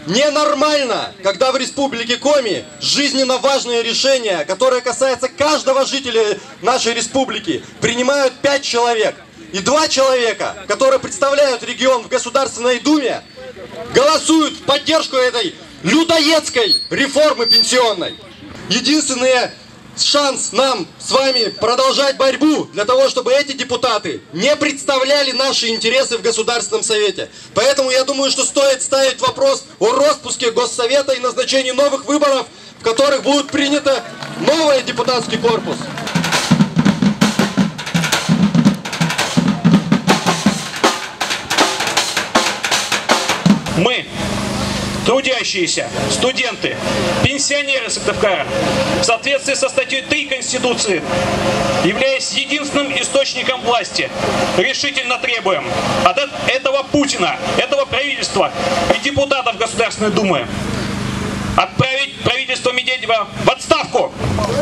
Ненормально, когда в Республике Коми жизненно важные решения, которые касаются каждого жителя нашей республики, принимают 5 человек. И 2 человека, которые представляют регион в Государственной Думе, голосуют в поддержку этой людоедской реформы пенсионной. Единственный шанс нам с вами продолжать борьбу для того, чтобы эти депутаты не представляли наши интересы в Государственном Совете. Поэтому я думаю, что стоит ставить вопрос о распуске Госсовета и назначении новых выборов, в которых будет принято новый депутатский корпус. Мы, трудящиеся, студенты, пенсионеры Сыктывкара, в соответствии со статьей 3 Конституции, являясь единственным источником власти, решительно требуем от этого Путина, этого правительства и депутатов Государственной Думы отправить правительство Медведева в отставку,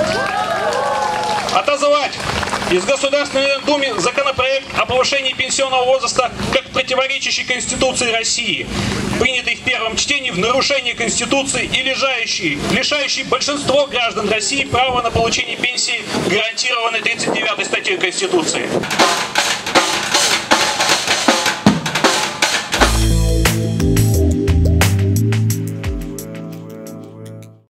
отозвать из Государственной Думы законопроект о повышении пенсионного возраста как противоречащий Конституции России, принятый в первом чтении в нарушении Конституции и лишающий большинство граждан России права на получение пенсии, гарантированной 39 статьей Конституции.